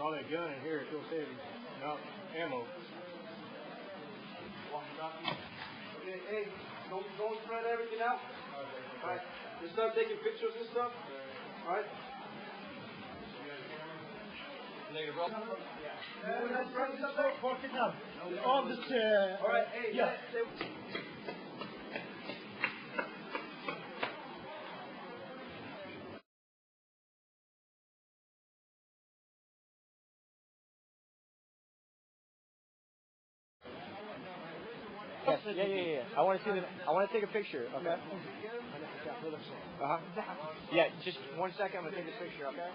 All that gun in here is so heavy. No ammo. Okay, hey, don't spread everything out. Alright, just start taking pictures and stuff. Alright? All this, Alright, hey, yeah. Yes, yeah. I want to see the. I want to take a picture. Okay. Yeah, just 1 second. I'm gonna take a picture. Okay.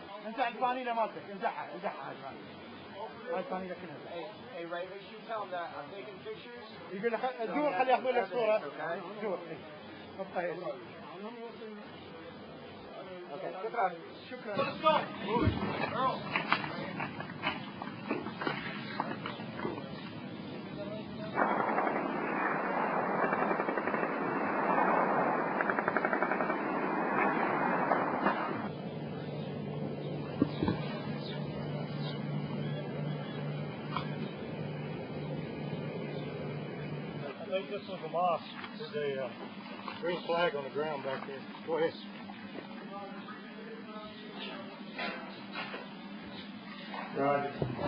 Hey, Ray, make sure you tell him that I'm taking pictures. يقول لك دور خليه ياخذ لك صورة. Okay. Okay. شكرا. Let's go. I think this was a mosque. There's a green flag on the ground back there. Go ahead. Right.